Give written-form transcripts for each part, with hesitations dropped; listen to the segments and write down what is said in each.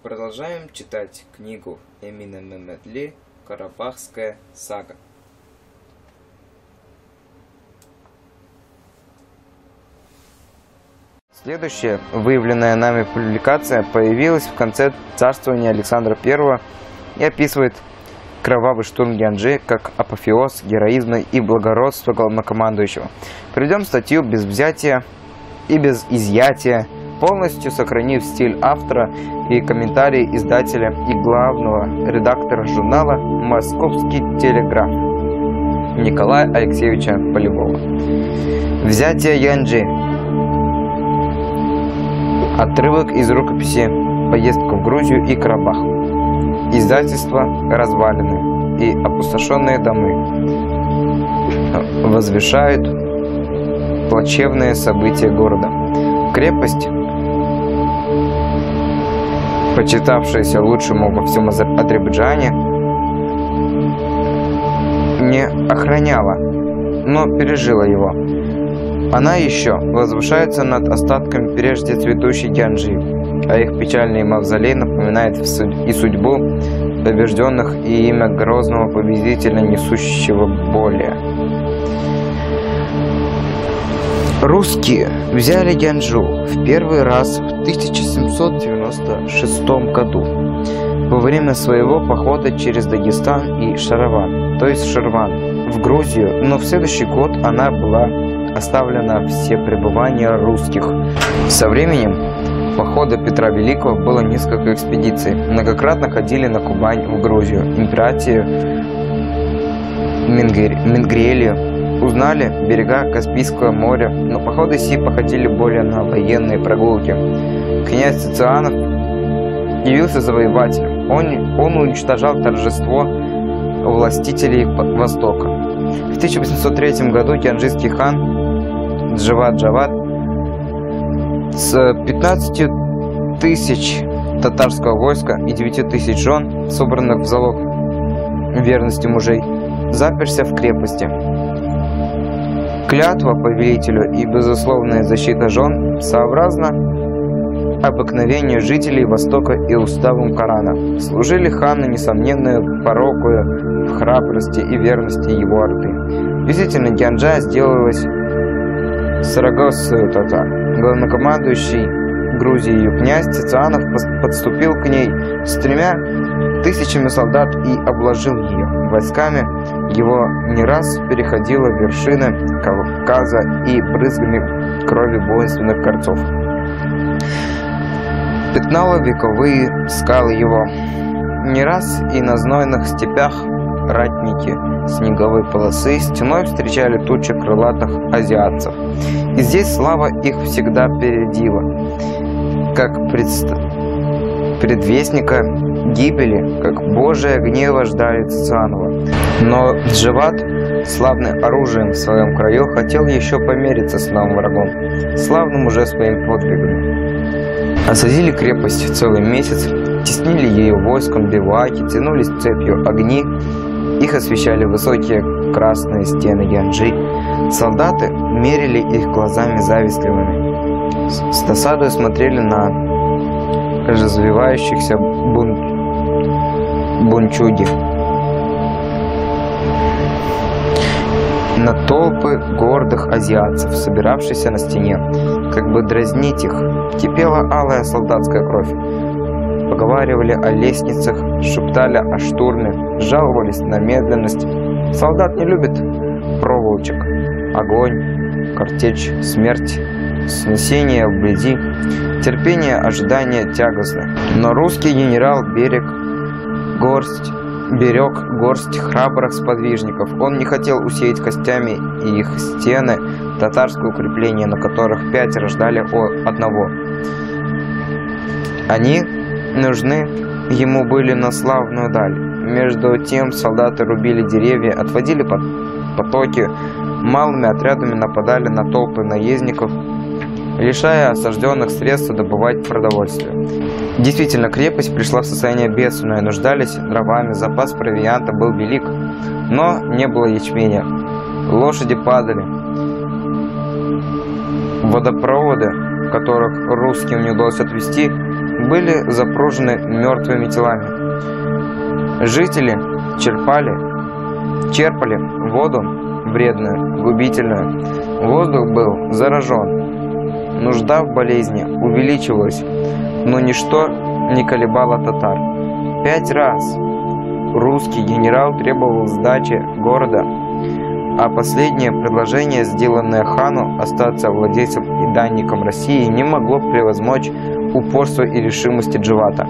Продолжаем читать книгу Эмина Мемедли «Карабахская сага». Следующая выявленная нами публикация появилась в конце царствования Александра I и описывает кровавый штурм Гянджи как апофеоз героизма и благородства главнокомандующего. Приведем статью без взятия и без изъятия, полностью сохранив стиль автора и комментарии издателя и главного редактора журнала «Московский телеграф» Николая Алексеевича Полевого. Взятие Гянджи. Отрывок из рукописи «Поездка в Грузию и Карабах». Издательство «Развалины» и опустошенные домы возвещают плачевные события города. Крепость, почитавшаяся лучшему во всем Азербайджане, не охраняла, но пережила его. Она еще возвышается над остатками прежде цветущей Гянджи, а их печальный мавзолей напоминает и судьбу побежденных, и имя грозного победителя, несущего боли. Русские взяли Гянджу в первый раз в 1796 году во время своего похода через Дагестан и Шарован, то есть Ширван, в Грузию, но в следующий год она была оставлена все пребывания русских. Со временем похода Петра Великого было несколько экспедиций. Многократно ходили на Кубань, в Грузию, Императию, Мингрелию, узнали берега Каспийского моря, но походы сии походили более на военные прогулки. Князь Цицианов явился завоевателем. Он уничтожал торжество властителей Востока. В 1803 году гянджийский хан Джавад с 15 тысяч татарского войска и 9 тысяч жен, собранных в залог верности мужей, заперся в крепости. Клятва повелителю и безусловная защита жен сообразно обыкновению жителей Востока и уставам Корана служили хану несомненную порокою в храбрости и верности его орды. Действительно, Гянджа сделалась Сарагоссою татар. Главнокомандующий Грузией князь Цицианов подступил к ней с 3000 солдат и обложил ее. Войсками его не раз переходила вершины Кавказа и брызгами крови воинственных горцов пятнала вековые скалы его. Не раз и на знойных степях ратники снеговой полосы стеной встречали тучи крылатых азиатцев. И здесь слава их всегда передила, как предвестника гибели, как Божия гнева ждали Цицианова. Но Джавад, славный оружием в своем краю, хотел еще помериться с новым врагом, славным уже своим подвигом. Осадили крепость целый месяц, теснили ее войском бивуаки, тянулись цепью огни, их освещали высокие красные стены Гянджи. Солдаты мерили их глазами завистливыми, с досадой смотрели на развивающихся бунчуги, на толпы гордых азиатцев, собиравшихся на стене, как бы дразнить их. Кипела алая солдатская кровь. Поговаривали о лестницах, шептали о штурме, жаловались на медленность. Солдат не любит проволочек. Огонь, картечь, смерть, снесение вблизи, терпение, ожидание тягостно. Но русский генерал берег горсть храбрых сподвижников. Он не хотел усеять костями их стены, татарское укрепление, на которых 5 рождали одного. Они нужны ему были на славную даль. Между тем солдаты рубили деревья, отводили потоки, малыми отрядами нападали на толпы наездников, лишая осажденных средств добывать продовольствие. Действительно, крепость пришла в состояние бедственное, нуждались дровами, запас провианта был велик, но не было ячменя. Лошади падали. Водопроводы, которых русским не удалось отвести, были запружены мертвыми телами. Жители черпали воду вредную, губительную. Воздух был заражен. Нужда в болезни увеличивалась, но ничто не колебало татар. 5 раз русский генерал требовал сдачи города, а последнее предложение, сделанное хану остаться владельцем и данником России, не могло превозмочь упорство и решимости Джавата.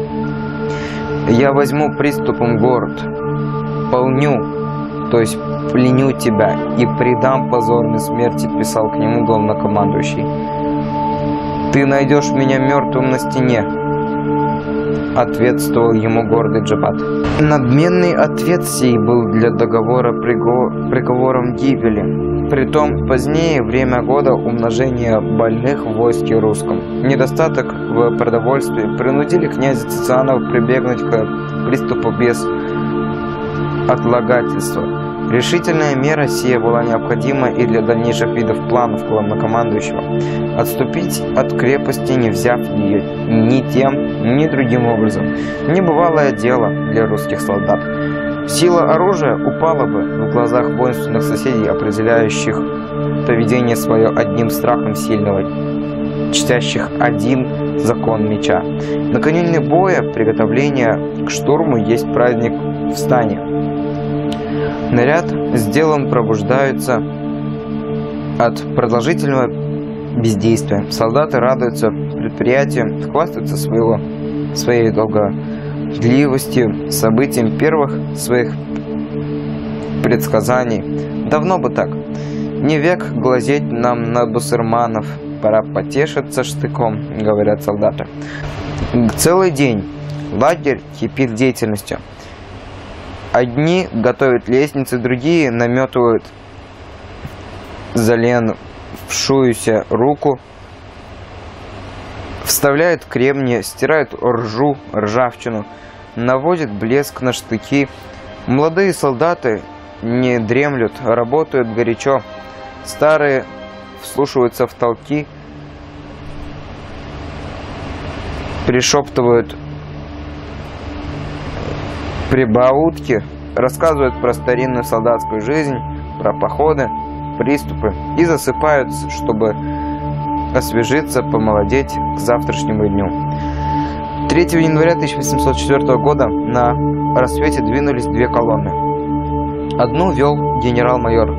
«Я возьму приступом город, полню, то есть пленю тебя, и предам позорной смерти», писал к нему главнокомандующий. «Ты найдешь меня мертвым на стене», ответствовал ему гордый Джават. Надменный ответ сей был для договора приговором гибели. Притом позднее время года умножения больных в войске русском, недостаток в продовольствии принудили князя Тицианова прибегнуть к приступу без отлагательства. Решительная мера сия была необходима и для дальнейших видов планов главнокомандующего. Отступить от крепости, не взяв ее ни тем, ни другим образом, небывалое дело для русских солдат. Сила оружия упала бы в глазах воинственных соседей, определяющих поведение свое одним страхом сильного, чтящих один закон меча. Накануне боя приготовление к штурму есть праздник в стане. Наряд с делом пробуждаются от продолжительного бездействия. Солдаты радуются предприятию, хвастаются своей долголетливостью, событием первых своих предсказаний. Давно бы так. Не век глазеть нам на бусурманов, пора потешиться штыком, говорят солдаты. Целый день лагерь кипит деятельностью. Одни готовят лестницы, другие наметывают заленившуюся руку, вставляют кремни, стирают ржавчину, наводят блеск на штыки. Молодые солдаты не дремлют, работают горячо. Старые вслушиваются в толки, пришептывают прибаутки, рассказывают про старинную солдатскую жизнь, про походы, приступы и засыпают, чтобы освежиться, помолодеть к завтрашнему дню. 3 января 1804 года на рассвете двинулись 2 колонны. Одну вел генерал-майор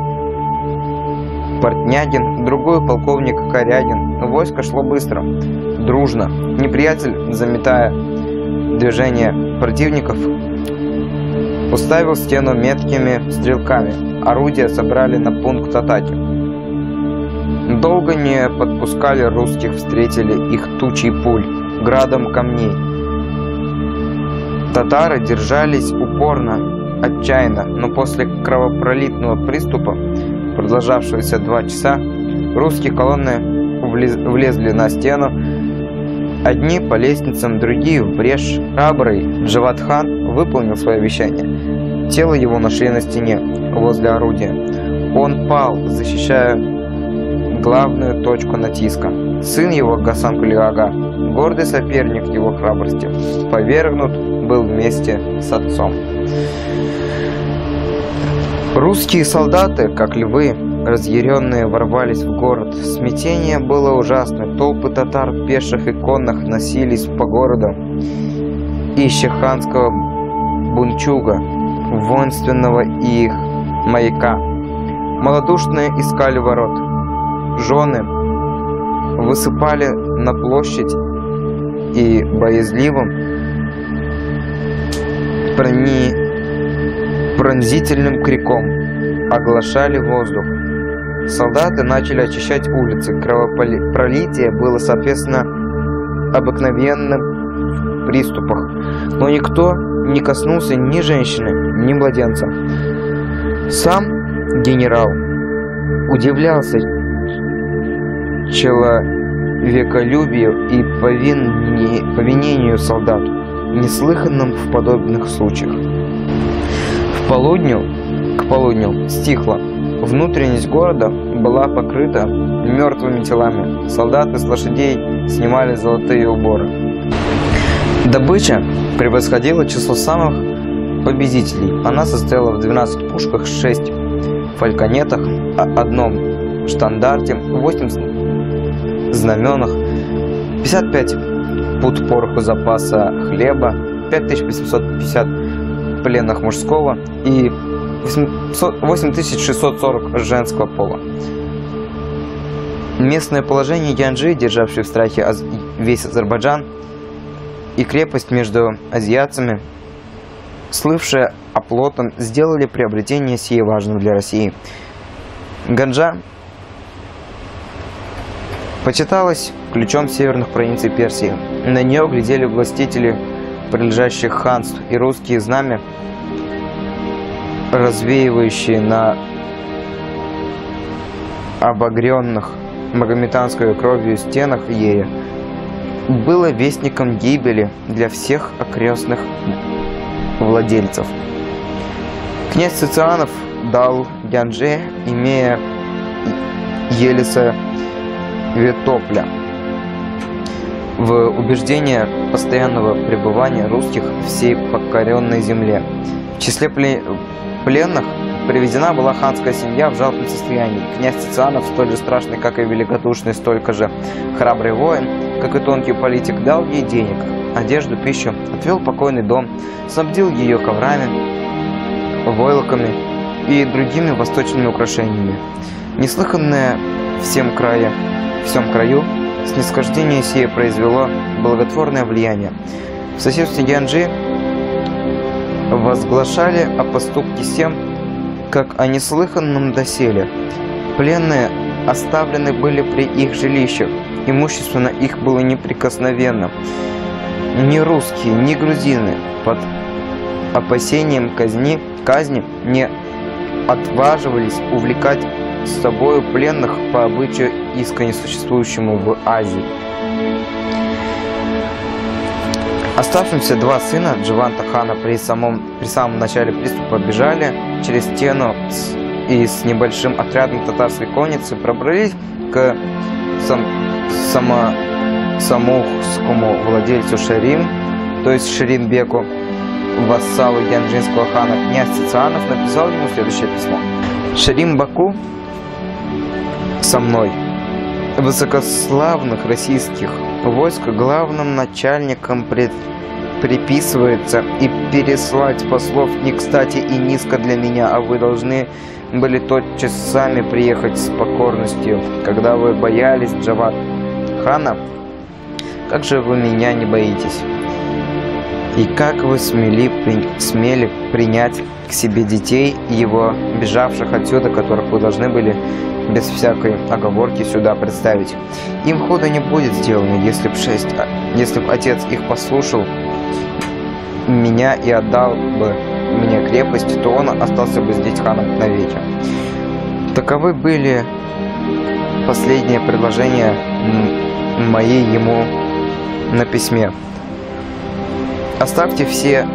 Портнягин, другую полковник Корягин. Войско шло быстро, дружно. Неприятель, заметая движение противников, уставил стену меткими стрелками. Орудия собрали на пункт атаки. Долго не подпускали русских, встретили их тучей пуль, градом камней. Татары держались упорно, отчаянно, но после кровопролитного приступа, продолжавшегося 2 часа, русские колонны влезли на стену, одни по лестницам, другие в брешь. Храбрый Джават-хан выполнил свое обещание. Тело его нашли на стене, возле орудия. Он пал, защищая главную точку натиска. Сын его, Гасан Кули-ага, гордый соперник его храбрости, повергнут был вместе с отцом. Русские солдаты, как львы, разъяренные, ворвались в город. Смятение было ужасное. Толпы татар, пеших и конных, носились по городу, ища ханского бунчуга, воинственного их маяка. Малодушные искали ворот. Жены высыпали на площадь и боязливым, пронзительным криком оглашали воздух. Солдаты начали очищать улицы. Кровопролитие было, соответственно, обыкновенным в приступах, но никто не коснулся ни женщины, ни младенца. Сам генерал удивлялся человеколюбию и повинению солдат, неслыханным в подобных случаях. К полудню стихло. Внутренность города была покрыта мертвыми телами. Солдаты с лошадей снимали золотые уборы. Добыча превосходила число самых победителей. Она состояла в 12 пушках, 6 фальконетах, одном штандарте, 8 знаменах, 55 пуд пороху запаса хлеба, 5850 пленных мужского и 8640 женского пола. Местное положение Янджи, державшее в страхе весь Азербайджан, и крепость между азиатцами, слывшая оплотом, сделали приобретение сие важным для России. Ганджа почиталась ключом северных провинций Персии. На нее глядели властители прилежащих ханств и русские знамя, развеивающие на обогренных магометанской кровью стенах ея, было вестником гибели для всех окрестных владельцев. Князь Цицианов дал Янже, имея Елиса Ветопля, в убеждение постоянного пребывания русских в всей покоренной земле. В числе пленных привезена была ханская семья в жалком состоянии. Князь Цицианов, столь же страшный, как и великодушный, столько же храбрый воин, как и тонкий политик, дал ей денег, одежду, пищу, отвел покойный дом, снабдил ее коврами, войлоками и другими восточными украшениями. Неслыханное в всем краю снисхождение сие произвело благотворное влияние. В соседстве Янджи возглашали о поступке всем, как о неслыханном доселе. Пленные оставлены были при их жилищах, имущество на их было неприкосновенно. Ни русские, ни грузины под опасением казни не отваживались увлекать с собою пленных по обычаю искренне существующему в Азии. Оставшимся два сына Джаванта хана при самом начале приступа бежали через стену и с небольшим отрядом татарской конницы пробрались к самухскому владельцу Ширин, то есть Ширинбеку, вассалу янджинского хана. Князь Цицианов написал ему следующее письмо: «Ширин Баку со мной, высокославных российских войск, главным начальником приписывается, и переслать послов не кстати и низко для меня, а вы должны были тотчас сами приехать с покорностью, когда вы боялись Джават хана. Как же вы меня не боитесь? И как вы смели принять к себе детей его, бежавших отсюда, которых вы должны были без всякой оговорки сюда представить? Им худо не будет сделано, если б отец их послушал меня и отдал бы мне крепость, то он остался бы здесь ханом навеки». Таковы были последние предложения мои ему на письме. Оставьте все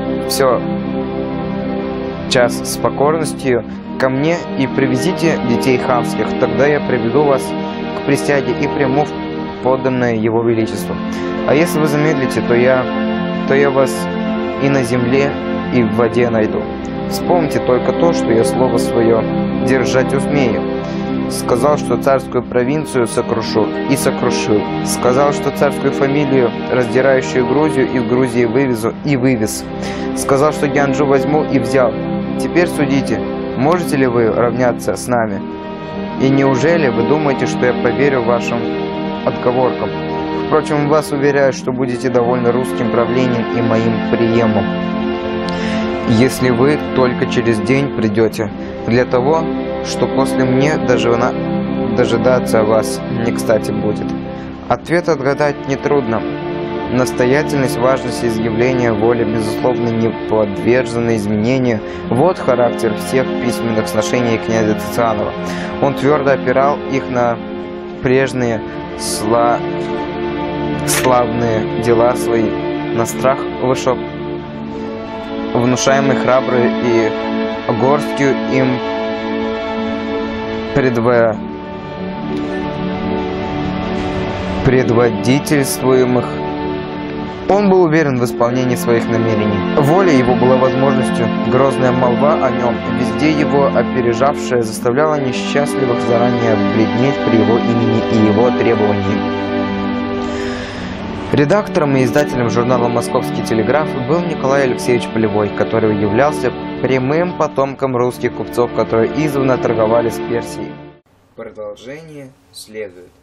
час с покорностью ко мне и привезите детей ханских, тогда я приведу вас к присяге и приму в подданное его величеству. А если вы замедлите, то я вас и на земле, и в воде найду. Вспомните только то, что я слово свое держать умею. Сказал, что царскую провинцию сокрушу, и сокрушил. Сказал, что царскую фамилию, раздирающую Грузию, из Грузии вывезу, и вывез. Сказал, что Янджу возьму, и взял. Теперь судите, можете ли вы равняться с нами? И неужели вы думаете, что я поверю вашим отговоркам? Впрочем, вас уверяю, что будете довольны русским правлением и моим приемом, если вы только через день придете, для того, что после мне дожидаться вас не кстати будет. Ответ отгадать нетрудно. Настоятельность, важность изъявления воли, безусловно, не подвержены изменению. Вот характер всех письменных сношений князя Цицианова. Он твердо опирал их на прежние славные дела свои, на страх вышел, внушаемый храброй и горстью им предводительствуемых Он был уверен в исполнении своих намерений. Воля его была возможностью, грозная молва о нем, везде его опережавшая, заставляла несчастливых заранее бледнеть при его имени и его требовании. Редактором и издателем журнала «Московский телеграф» был Николай Алексеевич Полевой, который являлся прямым потомком русских купцов, которые издавна торговали с Персией. Продолжение следует.